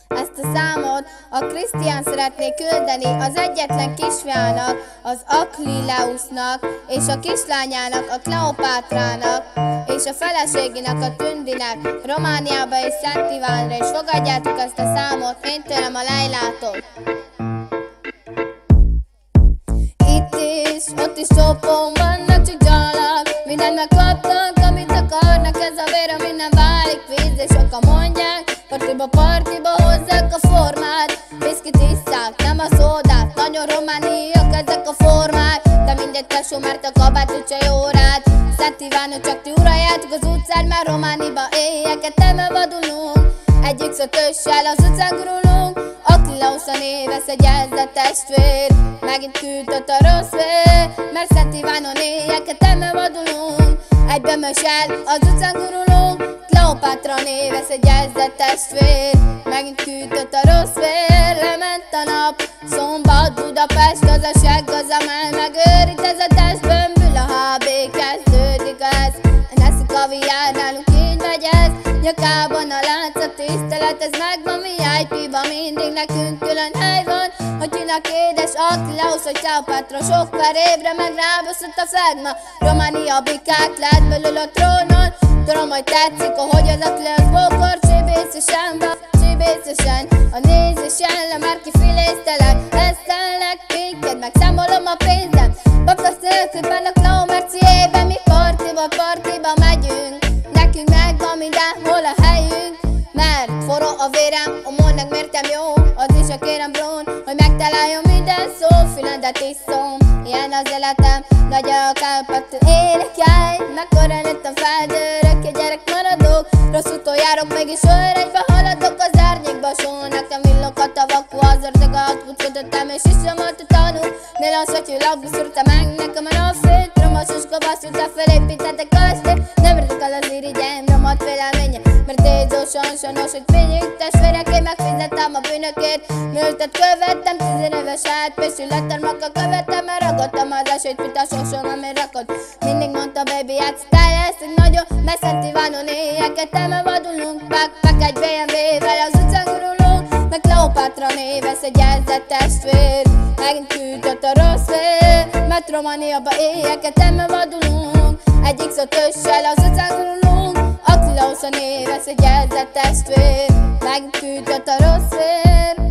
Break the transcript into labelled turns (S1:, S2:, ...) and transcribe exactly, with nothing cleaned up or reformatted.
S1: Ezt a számot a Krisztián szeretné küldeni az egyetlen kisfiának, az Aklileusnak, és a kislányának, a Kleopátrának, és a feleségének, a Tündinek, Romániába és Szent Ivánra, és fogadjátok ezt a számot én tőlem a Lejlától. Itt is, ott is csópon vannak, csak gyalak, mindent megkapnak, amit akarnak, ez a vér, minden válik víz, és sokan mondják, partiba, partiba hozzák a formát, viszkit isszák, nem a szódát, nagyon romániak ezek a formák, de mindegy tesó, mert a kabát úgyse jó rád. Szent Ivánot csak ti uraljátok az utcán, mert Romániba éjjeket nem vadulunk, egyik szötössel az utcán gurulunk. Aklileus a néve, szegyezett testvér, megint küldött a rossz vér, mert Szent Ivánon éjjeket nem vadulunk, egy bömössel az utcán gurulunk. Kleopátra néve, szegyezett testvér, megint küldött a rossz vér. Lement a nap, szombat, Budapest, gazdaság, gazamál, megőrít ez a test, bömbül a há bé, kezdődik ez, neszik a viár, nálunk így megy ez, nyakában a láncot, tisztelet, ez megvan, mi i pé-ba mindig nekünk külön hely van, hogy kinek édes Aklileus, hogy Kleopátra sok ébre meg rábaszott a flegma. Románia bikák lett belül a trónon, tudom, hogy tetszik, ahogy az Aklileus bokor, csibészesen van, csibészesen, a nézésen, le már kifiléztelek, eszelek, minket, meg számolom a pénzem, bablasz nélkül benne a Kleó Merciében, mi partiba, partiba megyünk, nekünk megvan mindenhol a helyünk, mert forró a vérem, a molnak mértem jó, az is a kérem brón, hogy megtaláljon minden szó, füledet iszom, ilyen az életem, nagy a Kárpáton énekelj, mekkora lettem feldőrök, egy gyerek maradok, rossz úton járok, mégis öregybe haladok az árnyékba, soha nekem villokat a vakú, az ördög a hatkuckodottam, és is sem volt a tanul, ne lass, hogy hűlakba szúrta meg nekem a napfőt, romosos kobasszút, a felépítettek a sztét, nem értek el az irigyem, romat véleménye, mert tézósan, sajnos, hogy fényük testvérek, én megfizettem a bűnökért, műltet követtem, tizenéves átpésű lettem, makka követtem, mert ragadtam az esélyt, mint a sorson, ami rakott. Mindig mondta, baby, játsztál ezt egy nagyon, mert Szent Ivánon éjjeket elmevadulunk, backpack egy bé em vé-vel az utcán gurulunk, meg Kleopátra néve, szegyezett testvér, megint küldött a rossz vér, mert Romániába éjjeket elmevadulunk, egyik szötössel az utcán gurulunk. Aklileus a néve, szegyezett testvér, megint küldött a rossz vér.